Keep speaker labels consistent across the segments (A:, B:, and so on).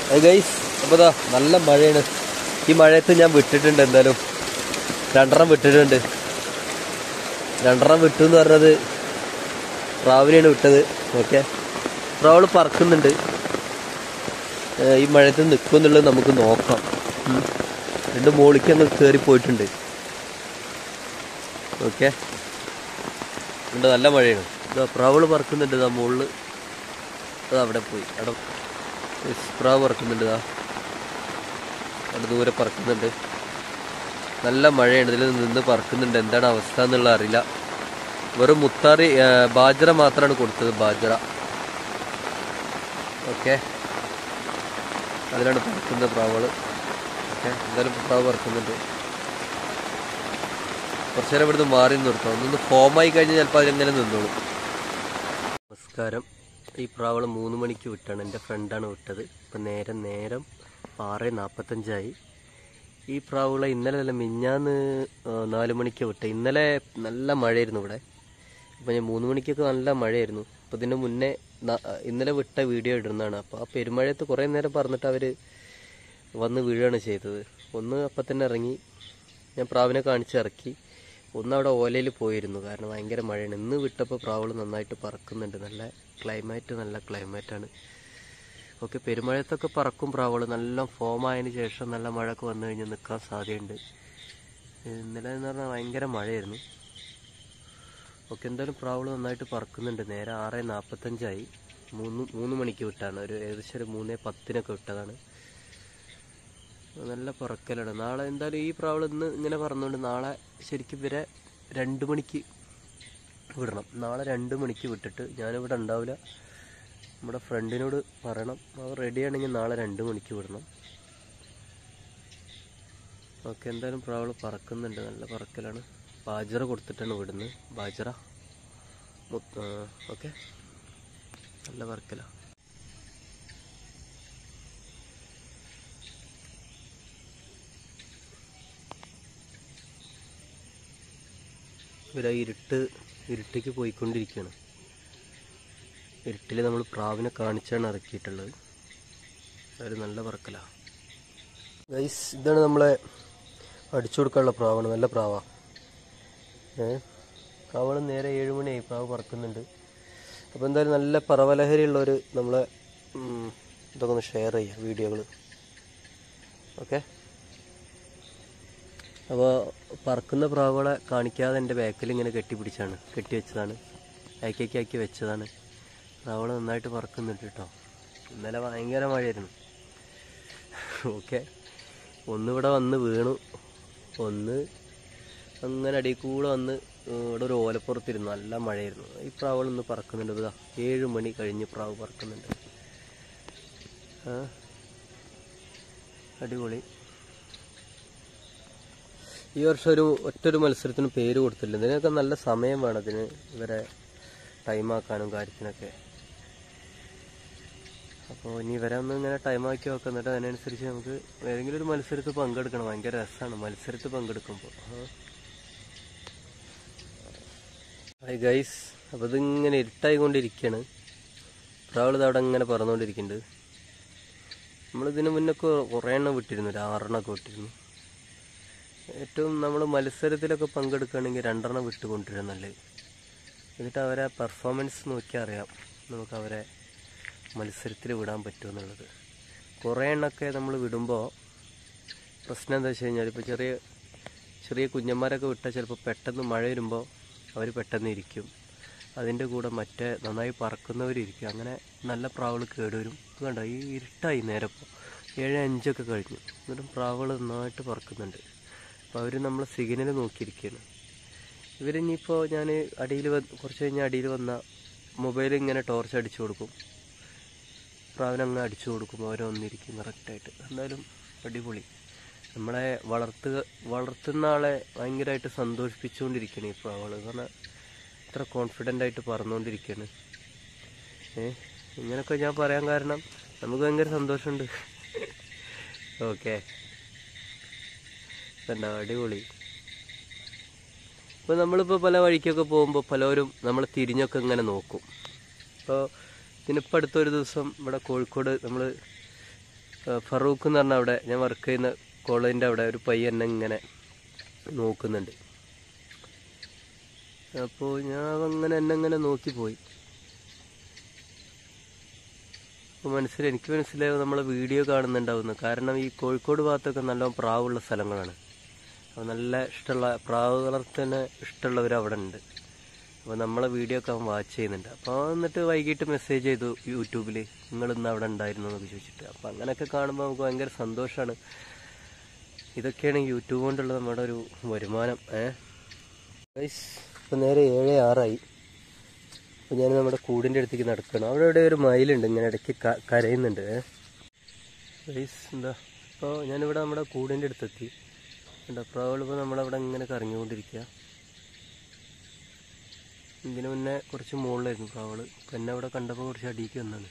A: Guys, അപ്പോൾ ഇതാ നല്ല മഴയാണ്. ഈ മഴയത്ത് ഞാൻ വിട്ടിട്ടുണ്ട്, എന്തായാലും രണ്ടെണ്ണം വിട്ടിട്ടുണ്ട്. രണ്ടെണ്ണം വിട്ടു എന്ന് പറഞ്ഞത് പ്രാവിനെയാണ് വിട്ടത്. ഓക്കെ, പ്രാവള് പറക്കുന്നുണ്ട്. ഈ മഴയത്ത് നിൽക്കുമെന്നുള്ളത് നമുക്ക് നോക്കാം. രണ്ട് മോളിക്ക് അങ്ങ് കയറി പോയിട്ടുണ്ട്. ഓക്കെ, ഉണ്ട്, നല്ല മഴയാണ്. ഇതാ പ്രാവള് പറക്കുന്നുണ്ട്. ഇതാ മുകളിൽ അത് അവിടെ പോയി. അവിടെ പ്രാവ് പറക്കുന്നുണ്ട്. അവിടെ ദൂരെ പറക്കുന്നുണ്ട്. നല്ല മഴയാണ്. ഇതിൽ നിന്ന് പറക്കുന്നുണ്ട്. എന്താണ് അവസ്ഥ എന്നുള്ള അറിയില്ല. വെറും മുത്താറി ബാജറ മാത്രമാണ് കൊടുത്തത്, ബാജറ. ഓക്കെ, അതിലാണ് പറക്കുന്നത് പ്രാവുകൾ. ഓക്കെ, എന്തായാലും പ്രാവ് പറക്കുന്നുണ്ട്. കുറച്ചു നേരം ഇവിടുന്ന് മാറി നിർത്താം. ഒന്നൊന്ന് ഫോമായി കഴിഞ്ഞാൽ ചിലപ്പോൾ അതിലെങ്ങനെ നിന്നോളും. നമസ്കാരം. ഈ പ്രാവൾ 3 മണിക്ക് വിട്ടാണ്. എൻ്റെ ഫ്രണ്ടാണ് വിട്ടത്. ഇപ്പം നേരം 6:45. ഈ പ്രാവുകളെ ഇന്നലെ അല്ല മിഞ്ഞാന്ന് 4 മണിക്ക് വിട്ടത്. ഇന്നലെ നല്ല മഴയായിരുന്നു ഇവിടെ. ഇപ്പം ഞാൻ 3 മണിക്കൊക്കെ നല്ല മഴയായിരുന്നു. അപ്പോൾ ഇതിന് മുന്നേ ഇന്നലെ വിട്ട വീഡിയോ ഇടുന്നതാണ്. അപ്പോൾ ആ പെരുമഴയത്ത് കുറേ നേരം പറഞ്ഞിട്ട് അവർ വന്ന് വീഴുകയാണ് ചെയ്തത്. ഒന്ന് അപ്പം തന്നെ ഇറങ്ങി, ഞാൻ പ്രാവിനെ കാണിച്ചിറക്കി. ഒന്നവിടെ ഓലയിൽ പോയിരുന്നു, കാരണം ഭയങ്കര മഴയാണ്. ഇന്ന് വിട്ടപ്പോൾ പ്രാവുകൾ നന്നായിട്ട് പറക്കുന്നുണ്ട്. നല്ല ക്ലൈമറ്റാണ്. ഓക്കെ, പെരുമഴയത്തൊക്കെ പറക്കും പ്രാവുകൾ. നല്ല ഫോമായതിന് ശേഷം നല്ല മഴയൊക്കെ വന്നു കഴിഞ്ഞാൽ നിൽക്കാൻ സാധ്യതയുണ്ട്. ഇന്നലെ എന്ന് പറഞ്ഞാൽ ഭയങ്കര മഴയായിരുന്നു. ഓക്കെ, എന്തായാലും പ്രാവുകൾ നന്നായിട്ട് പറക്കുന്നുണ്ട്. നേരെ 6:45. 3 മണിക്ക് വിട്ടാണ്. ഏകദേശം ഒരു 3:10 വിട്ടതാണ്. നല്ല പറക്കലാണ്. നാളെ എന്തായാലും ഈ പ്രാവൾ ഇന്ന് ഇങ്ങനെ പറഞ്ഞുകൊണ്ട് നാളെ ശരിക്കും ഇവരെ 2 മണിക്ക് വിടണം. നാളെ 2 മണിക്ക് വിട്ടിട്ട് ഞാനിവിടെ ഉണ്ടാവില്ല. നമ്മുടെ ഫ്രണ്ടിനോട് പറയണം, അവർ റെഡിയാണെങ്കിൽ നാളെ 2 മണിക്ക് വിടണം. ഓക്കെ, എന്തായാലും പ്രാവൾ പറക്കുന്നുണ്ട്. നല്ല പറക്കലാണ്. ബാജറ കൊടുത്തിട്ടാണ് വിടുന്നത്. ബാജറ. ഓക്കെ, നല്ല പറക്കലാണ്. ഇവരാ ഇരുട്ടിക്ക് പോയിക്കൊണ്ടിരിക്കുകയാണ്. ഇരുട്ടിൽ നമ്മൾ പ്രാവിനെ കാണിച്ചാണ് ഇറക്കിയിട്ടുള്ളത്. അതൊരു നല്ല പറക്കലാണ്. ഗൈസ്, ഇതാണ് നമ്മളെ അടിച്ചു കൊടുക്കാനുള്ള പ്രാവാണ്. നല്ല പ്രാവാണ്. പ്രാവൾ നേരെ 7 മണിയായി. പ്രാവ് പറക്കുന്നുണ്ട്. അപ്പോൾ എന്തായാലും നല്ല പറവലഹരിയുള്ളവർ നമ്മളെ ഇതൊക്കെ ഒന്ന് ഷെയർ ചെയ്യുക, വീഡിയോകൾ. ഓക്കെ, അപ്പോൾ പറക്കുന്ന പ്രാവുകളെ കാണിക്കാതെ എൻ്റെ ബാക്കിൽ ഇങ്ങനെ കെട്ടി വെച്ചതാണ്. ആക്കി വെച്ചതാണ്. പ്രാവുകൾ നന്നായിട്ട് പറക്കുന്നുണ്ട് കേട്ടോ. ഇന്നലെ ഭയങ്കര മഴയായിരുന്നു. ഓക്കെ, ഒന്നിവിടെ വന്ന് വീണു, ഒന്ന് അങ്ങനെ അടിയിൽ കൂടെ വന്ന് ഇവിടെ ഒരു ഓലപ്പുറത്തിരുന്നു. നല്ല മഴയായിരുന്നു. ഈ പ്രാവുകൾ ഇന്ന് പറക്കുന്നുണ്ട്. ഇതാ 7 മണി കഴിഞ്ഞ് പ്രാവ് പറക്കുന്നുണ്ട്. അടിപൊളി. ഈ വർഷം ഒറ്റൊരു മത്സരത്തിന് പേര് കൊടുത്തില്ല. ഇതിനൊക്കെ നല്ല സമയം വേണം അതിന്, ഇവരെ ടൈമാക്കാനും കാര്യത്തിനൊക്കെ. അപ്പോൾ ഇനി ഇവരെ ഒന്ന് ഇങ്ങനെ ടൈമാക്കി വെക്കാം. എന്നിട്ട് അതിനനുസരിച്ച് നമുക്ക് ഏതെങ്കിലും ഒരു മത്സരത്തിൽ പങ്കെടുക്കണം. ഭയങ്കര രസമാണ് മത്സരത്തിൽ പങ്കെടുക്കുമ്പോൾ. ഹായ് ഗൈസ്, അപ്പോൾ ഇതിങ്ങനെ ഇരുട്ടായിക്കൊണ്ടിരിക്കുകയാണ്. പ്രാവൾ അവിടെ ഇങ്ങനെ പറന്നുകൊണ്ടിരിക്കുന്നുണ്ട്. നമ്മളിതിന് മുന്നൊക്കെ കുറേ എണ്ണം വിട്ടിരുന്നു, ഒരു 6 എണ്ണമൊക്കെ വിട്ടിരുന്നു. ഏറ്റവും നമ്മൾ മത്സരത്തിലൊക്കെ പങ്കെടുക്കുകയാണെങ്കിൽ 2 എണ്ണം വിട്ടുകൊണ്ടിരുക നല്ലത്. എന്നിട്ട് അവരെ പെർഫോമൻസ് നോക്കിയാൽ അറിയാം നമുക്ക് അവരെ മത്സരത്തിൽ വിടാൻ പറ്റുമെന്നുള്ളത്. കുറേ എണ്ണമൊക്കെ നമ്മൾ വിടുമ്പോൾ പ്രശ്നം എന്താ വെച്ച് കഴിഞ്ഞാൽ, ഇപ്പോൾ ചെറിയ കുഞ്ഞന്മാരൊക്കെ വിട്ടാൽ ചിലപ്പോൾ പെട്ടെന്ന് മഴ വരുമ്പോൾ അവർ പെട്ടെന്ന് ഇരിക്കും. അതിൻ്റെ കൂടെ മറ്റേ നന്നായി പറക്കുന്നവരിയ്ക്കും. അങ്ങനെ നല്ല പ്രാവുകൾ കേടുവരും. കണ്ടോ, ഈ ഇരുട്ടായി നേരം. ഇപ്പോൾ 7:05 കഴിഞ്ഞു. എന്നിട്ടും പ്രാവുകൾ നന്നായിട്ട് പറക്കുന്നുണ്ട്. അപ്പോൾ അവർ നമ്മളെ സിഗ്നൽ നോക്കിയിരിക്കുകയാണ്. ഇവരിനിയിപ്പോൾ ഞാൻ കുറച്ച് കഴിഞ്ഞാൽ അടിയിൽ വന്ന മൊബൈൽ ഇങ്ങനെ ടോർച്ച് അടിച്ചു കൊടുക്കും. പ്രാവിനങ്ങ് അടിച്ചു കൊടുക്കും. അവർ വന്നിരിക്കും കറക്റ്റായിട്ട്. എന്തായാലും അടിപൊളി. നമ്മളെ വളർത്തുന്ന ആളെ ഭയങ്കരമായിട്ട് സന്തോഷിപ്പിച്ചുകൊണ്ടിരിക്കുകയാണ് ഈ പ്രാവുകൾ. കാരണം ഇത്ര കോൺഫിഡൻ്റായിട്ട് പറന്നുകൊണ്ടിരിക്കുകയാണ്. ഇങ്ങനെയൊക്കെ ഞാൻ പറയാൻ കാരണം നമുക്ക് ഭയങ്കര സന്തോഷമുണ്ട്. ഓക്കെ, എന്താ അടിപൊളി. ഇപ്പോൾ നമ്മളിപ്പോൾ പല വഴിക്കൊക്കെ പോകുമ്പോൾ പലരും നമ്മൾ തിരിഞ്ഞൊക്കെ ഇങ്ങനെ നോക്കും. അപ്പോൾ ഇതിനിപ്പോൾ അടുത്തൊരു ദിവസം ഇവിടെ കോഴിക്കോട് നമ്മൾ ഫറൂഖ് എന്ന് പറഞ്ഞാൽ അവിടെ ഞാൻ വർക്ക് ചെയ്യുന്ന കോളേജിൻ്റെ അവിടെ ഒരു പയ്യൻ എന്നെ ഇങ്ങനെ നോക്കുന്നുണ്ട്. അപ്പോൾ ഞാൻ അങ്ങനെ എന്നെ നോക്കിപ്പോയി. അപ്പോൾ എനിക്ക് മനസ്സിലാവും നമ്മളെ വീഡിയോ കാണുന്നുണ്ടാവുന്നു. കാരണം ഈ കോഴിക്കോട് ഭാഗത്തൊക്കെ നല്ല പ്രാവുള്ള സ്ഥലങ്ങളാണ്. അപ്പോൾ നല്ല ഇഷ്ടമുള്ള പ്രാവ് വളർത്താൻ ഇഷ്ടമുള്ളവർ അവിടെ ഉണ്ട്. അപ്പോൾ നമ്മളെ വീഡിയോ ഒക്കെ അവൻ വാച്ച് ചെയ്യുന്നുണ്ട്. അപ്പോൾ എന്നിട്ട് വൈകിട്ട് മെസ്സേജ് ചെയ്തു യൂട്യൂബിൽ, നിങ്ങളിന്ന് അവിടെ ഉണ്ടായിരുന്നു എന്നൊക്കെ ചോദിച്ചിട്ട്. അപ്പോൾ അങ്ങനെയൊക്കെ കാണുമ്പോൾ നമുക്ക് ഭയങ്കര സന്തോഷമാണ്. ഇതൊക്കെയാണ് യൂട്യൂബ് കൊണ്ടുള്ള നമ്മുടെ ഒരു വരുമാനം. ഇപ്പം നേരെ 7:06 അപ്പോൾ ഞാൻ നമ്മുടെ കൂടിൻ്റെ അടുത്തേക്ക് നടക്കണം. അവിടെ ഇവിടെ ഒരു മയിലുണ്ട്, ഇങ്ങനെ ഇടയ്ക്ക് കരയുന്നുണ്ട്. എന്താ ഇപ്പോൾ ഞാനിവിടെ നമ്മുടെ കൂടിൻ്റെ അടുത്തെത്തി. എന്താ പ്രാവുകളിപ്പോൾ നമ്മളവിടെ ഇങ്ങനെ കറങ്ങിക്കൊണ്ടിരിക്കുക. ഇതിന് മുന്നേ കുറച്ച് മുകളിലായിരുന്നു പ്രാവുകൾ. ഇപ്പം എന്നെ അവിടെ കണ്ടപ്പോൾ കുറച്ച് അടിയിക്ക് വന്നാണ്.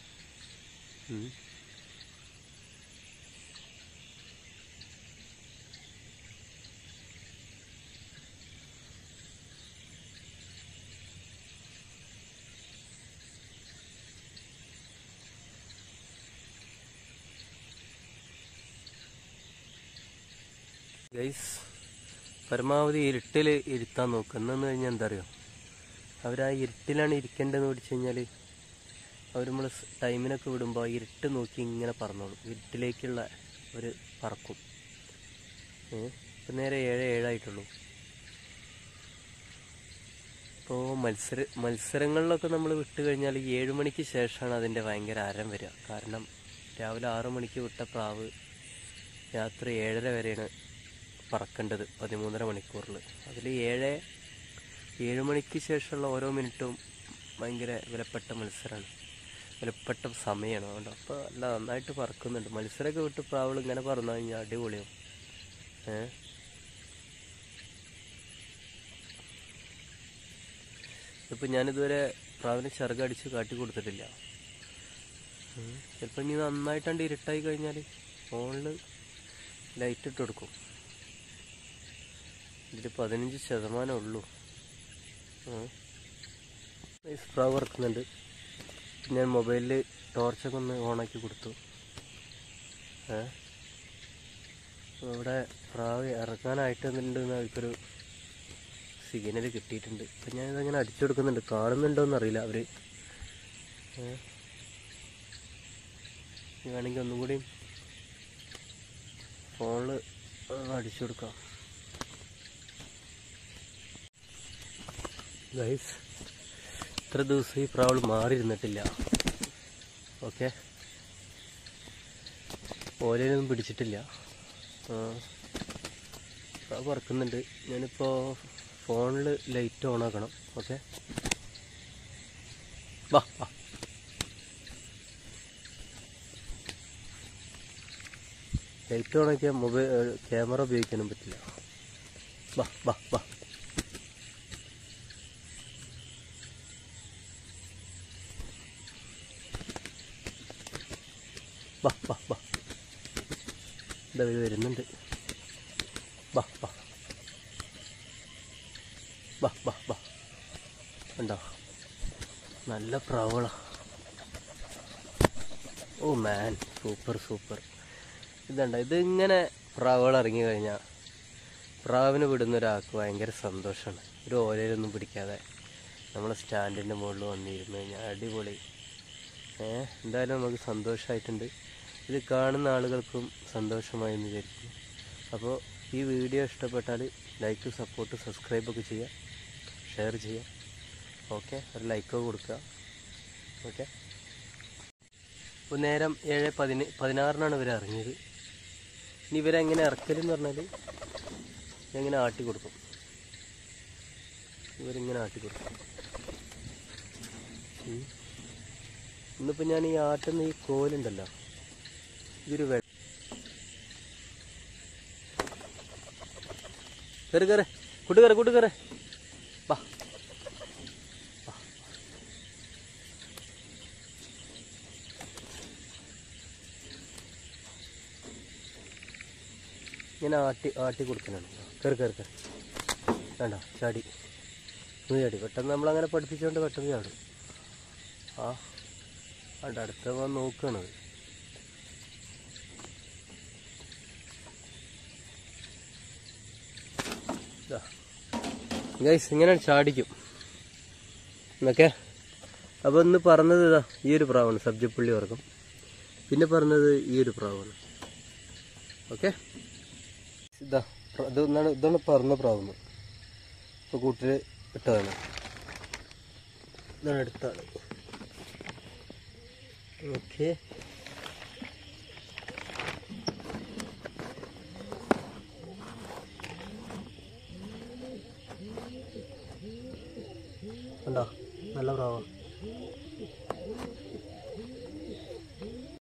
A: ഗൈസ്, പരമാവധി ഇരുട്ടിൽ ഇരുത്താൻ നോക്കുക. എന്നു കഴിഞ്ഞാൽ എന്താ അറിയോ, അവർ ആ ഇരുട്ടിലാണ് ഇരിക്കേണ്ടതെന്ന് പിടിച്ചു കഴിഞ്ഞാൽ അവർ നമ്മൾ ടൈമിനൊക്കെ വിടുമ്പോൾ ആ ഇരുട്ട് നോക്കി ഇങ്ങനെ പറന്നോളും. ഇരുട്ടിലേക്കുള്ള ഒരു പറക്കും. ഇപ്പം നേരെ 7:07 ഇപ്പോൾ മത്സരങ്ങളിലൊക്കെ നമ്മൾ വിട്ട് കഴിഞ്ഞാൽ 7 മണിക്ക് ശേഷമാണ് അതിൻ്റെ ഭയങ്കര അരം വരിക. കാരണം രാവിലെ 6 മണിക്ക് വിട്ട പ്രാവ് രാത്രി 7:30 വരെയാണ് പറക്കേണ്ടത്, 13.5 മണിക്കൂറിൽ. അതിൽ 7 മണിക്ക് ശേഷമുള്ള ഓരോ മിനിറ്റും ഭയങ്കര വിലപ്പെട്ട മത്സരമാണ്, വിലപ്പെട്ട സമയമാണ്. അതുകൊണ്ട് അപ്പോൾ അല്ല നന്നായിട്ട് പറക്കുന്നുണ്ട്. മത്സരമൊക്കെ വിട്ട് പ്രാവുകൾ ഇങ്ങനെ പറന്നു കഴിഞ്ഞാൽ അടിപൊളിയാവും. ഇപ്പം ഞാനിതുവരെ പ്രാവിനെ ചിറകടിച്ച് കാട്ടി കൊടുത്തിട്ടില്ല. ചിലപ്പോൾ ഇനി നന്നായിട്ടാണ്ട് ഇരുട്ടായി കഴിഞ്ഞാൽ ഫോണിൽ ലൈറ്റ് ഇട്ട് കൊടുക്കും. ഇതിൽ 15% ഉള്ളൂ. പ്രാവ് ഇറക്കുന്നുണ്ട്. ഞാൻ മൊബൈലിൽ ടോർച്ചൊക്കെ ഒന്ന് ഓണാക്കി കൊടുത്തു. ഇവിടെ പ്രാവ് ഇറക്കാനായിട്ടുണ്ടെന്ന് അവർക്കൊരു സിഗ്നൽ കിട്ടിയിട്ടുണ്ട്. അപ്പം ഞാനിതങ്ങനെ അടിച്ചു കൊടുക്കുന്നുണ്ട്. കാണുന്നുണ്ടോയെന്ന് അറിയില്ല അവർ. വേണമെങ്കിൽ ഒന്നും കൂടി ഫോണിൽ അടിച്ചു കൊടുക്കാം. ഗൈസ്, ഇത്ര ദിവസം ഈ പ്രാവൾ മാറിയിരുന്നിട്ടില്ല. ഓക്കെ, ഓലയിലൊന്നും പിടിച്ചിട്ടില്ല. പ്രാവ് പറക്കുന്നുണ്ട്. ഞാനിപ്പോൾ ഫോണിൽ ലൈറ്റ് ഓൺ ആക്കണം. ഓക്കെ, വാ വാ. ലൈറ്റ് ഓൺ ആക്കിയാൽ ക്യാമറ ഉപയോഗിക്കാനും പറ്റില്ല. വാ വാ വാ. വാ വാ വാ. ഇതാ വരുന്നുണ്ട്. വാ വാ വാ വാ വാ. ഉണ്ടോ, നല്ല പ്രാവുകളാ. ഓ മാൻ, സൂപ്പർ സൂപ്പർ. ഇതുണ്ട, ഇതിങ്ങനെ പ്രാവുകൾ ഇറങ്ങി കഴിഞ്ഞാൽ പ്രാവിന് വിടുന്ന ഒരാൾക്ക് ഭയങ്കര സന്തോഷമാണ്. ഒരു ഓലയിലൊന്നും പിടിക്കാതെ നമ്മളെ സ്റ്റാൻഡിൻ്റെ മുകളിൽ വന്നിരുന്ന് കഴിഞ്ഞാൽ അടിപൊളി. എന്തായാലും നമുക്ക് സന്തോഷമായിട്ടുണ്ട്. ഇത് കാണുന്ന ആളുകൾക്കും സന്തോഷമായി എന്ന് വിചാരിക്കുന്നു. അപ്പോൾ ഈ വീഡിയോ ഇഷ്ടപ്പെട്ടാൽ ലൈക്ക്, സപ്പോർട്ട്, സബ്സ്ക്രൈബൊക്കെ ചെയ്യുക, ഷെയർ ചെയ്യുക. ഓക്കെ, ഒരു ലൈക്കൊക്കെ കൊടുക്കുക. ഓക്കെ, ഇപ്പോൾ നേരം 7:16 ഇവർ ഇറങ്ങിയത്. ഇനി ഇവരെങ്ങനെ ഇറക്കലെന്ന് പറഞ്ഞാൽ ഇങ്ങനെ ആട്ടി കൊടുക്കും. ഇവരിങ്ങനെ ആട്ടി കൊടുക്കും. ഇന്നിപ്പോൾ ഞാൻ ഈ ആട്ടുന്ന ഈ കോലുണ്ടല്ലോ, ഇതൊരു കയറി കയറി കൂട്ടുകയറി വാ. ഇങ്ങനെ ആട്ടി കൊടുക്കാനാണ്. കയറി വേണ്ട, ചാടി പെട്ടെന്ന് നമ്മളങ്ങനെ പഠിപ്പിച്ചുകൊണ്ട് പെട്ടെന്ന് ചാടും. അടുത്ത നോക്കുകയാണത്. ഗൈസ് ഇങ്ങനെ ചാടിക്കും എന്നൊക്കെ. അപ്പോൾ ഇന്ന് പറഞ്ഞത് ഇതാ ഈ ഒരു പ്രാവാണ്, സബ്ജപ്പുള്ളി വർഗം. പിന്നെ പറഞ്ഞത് ഈ ഒരു പ്രാവാണ്. ഓക്കെ, ഇതാണ് പറഞ്ഞ പ്രാവുന്നു. ഇപ്പോൾ കൂട്ടിൽ ഇട്ടതാണ്. ഇതാണ് എടുത്താണ്. ഓക്കെ, കണ്ടോ നല്ല പ്രാവാണ്.